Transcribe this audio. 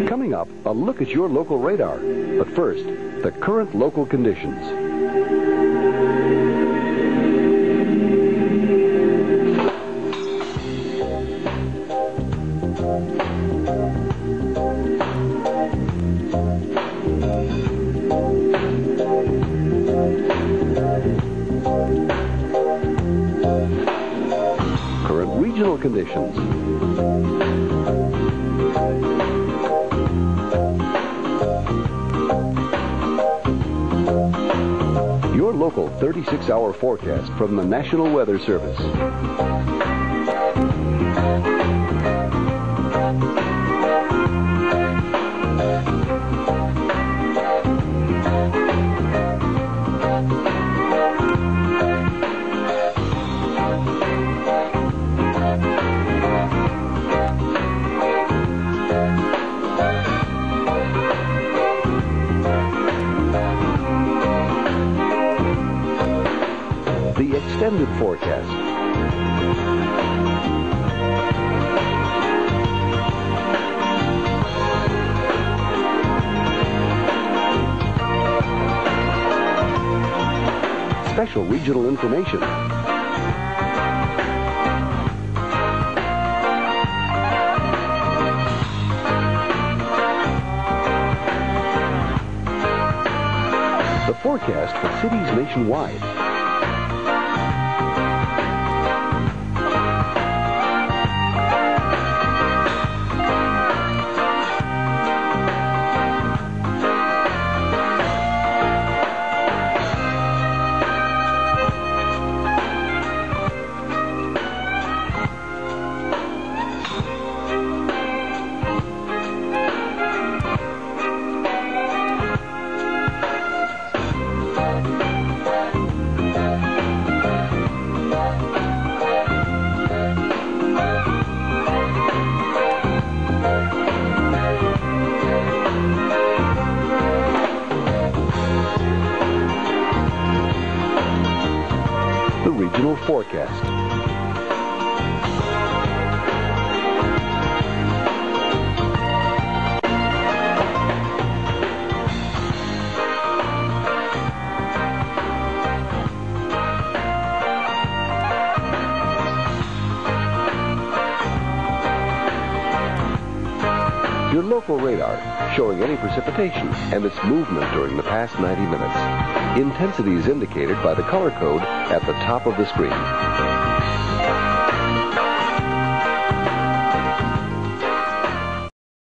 Coming up, a look at your local radar. But first, the current local conditions. Current regional conditions. Your local 36-hour forecast from the National Weather Service. The extended forecast. Special regional information. The forecast for cities nationwide. The regional forecast. Your local radar showing any precipitation and its movement during the past 90 minutes. Intensity is indicated by the color code at the top of the screen.